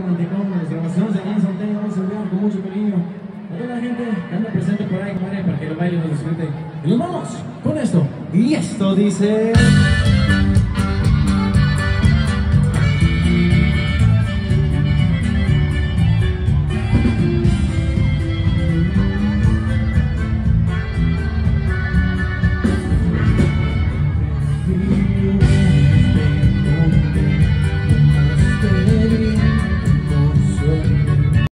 romanticón de las grabaciones de Danza Norteña. Vamos a enviar con mucho cariño a toda la gente que anda presente por ahí, para que lo bailen y lo disfruten. Y nos vamos con esto. Y esto dice...